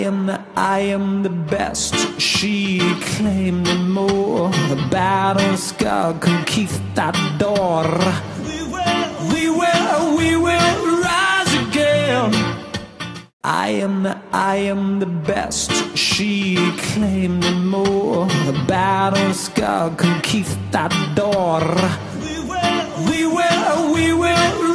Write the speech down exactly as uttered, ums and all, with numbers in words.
am the, I am the best, she claimed and more. The battle scar conquistador. We will, we will, we will rise again. I am the, I am the best, she claimed and more. The battle scar conquistador. We will, we will, we will